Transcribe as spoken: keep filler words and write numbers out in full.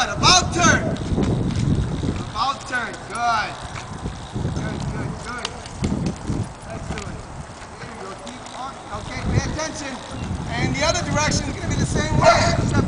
Good. About turn. About turn. Good. Good, good, good. Let's do it. There you go. Keep on. Okay, pay attention. And the other direction is going to be the same way.